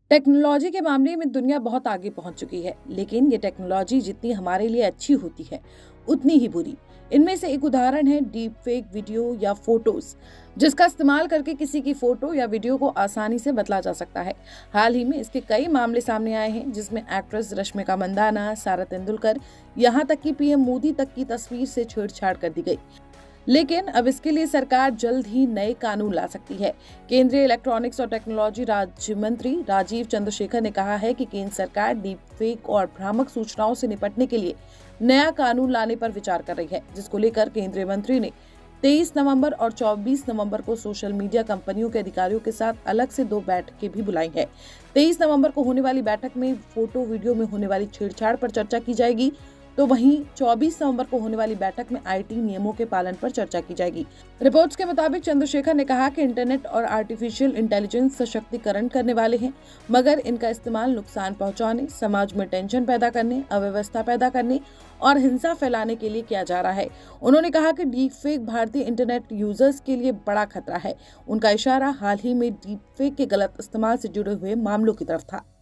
Technology के मामले में दुनिया बहुत आगे पहुंच चुकी है, लेकिन ये टेक्नोलॉजी जितनी हमारे लिए अच्छी होती है, उतनी ही बुरी। इनमें से एक उदाहरण है डीप फेक वीडियो या फोटोज, जिसका इस्तेमाल करके किसी की फोटो या वीडियो को आसानी से बदला जा सकता है। हाल ही में इसके कई मामले सामने आए हैं, जिसमें एक्ट्रेस रश्मिका मंदाना, सारा तेंदुलकर, यहाँ तक कि पीएम मोदी तक की तस्वीर से छेड़छाड़ कर दी गई। लेकिन अब इसके लिए सरकार जल्द ही नए कानून ला सकती है। केंद्रीय इलेक्ट्रॉनिक्स और टेक्नोलॉजी राज्य मंत्री राजीव चंद्रशेखर ने कहा है कि केंद्र सरकार डीप फेक और भ्रामक सूचनाओं से निपटने के लिए नया कानून लाने पर विचार कर रही है, जिसको लेकर केंद्रीय मंत्री ने 23 नवंबर और 24 नवंबर को सोशल मीडिया कंपनियों के अधिकारियों के साथ अलग से 2 बैठकें भी बुलाई हैं। 23 नवंबर को होने वाली बैठक में फोटो वीडियो में होने वाली छेड़छाड़ पर चर्चा की जाएगी, तो वहीं 24 नवंबर को होने वाली बैठक में आईटी नियमों के पालन पर चर्चा की जाएगी। रिपोर्ट्स के मुताबिक चंद्रशेखर ने कहा कि इंटरनेट और आर्टिफिशियल इंटेलिजेंस सशक्तिकरण करने वाले हैं, मगर इनका इस्तेमाल नुकसान पहुंचाने, समाज में टेंशन पैदा करने, अव्यवस्था पैदा करने और हिंसा फैलाने के लिए किया जा रहा है। उन्होंने कहा कि डीप फेक भारतीय इंटरनेट यूजर्स के लिए बड़ा खतरा है। उनका इशारा हाल ही में डीप फेक के गलत इस्तेमाल से जुड़े हुए मामलों की तरफ था।